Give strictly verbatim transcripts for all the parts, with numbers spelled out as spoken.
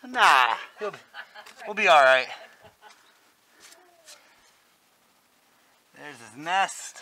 Nah, he'll be, we'll be all right. There's his nest.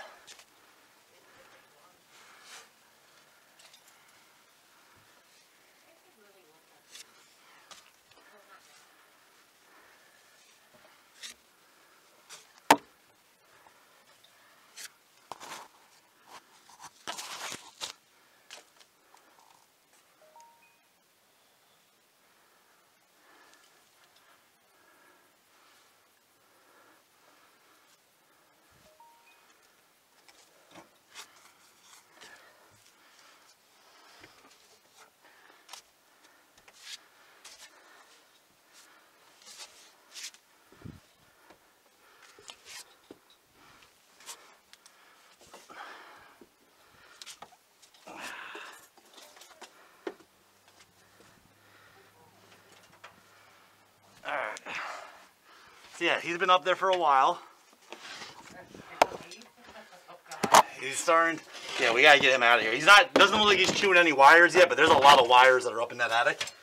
Alright. So yeah, he's been up there for a while. He's starting, yeah, we gotta get him out of here. He's not, doesn't look like he's chewing any wires yet, but there's a lot of wires that are up in that attic.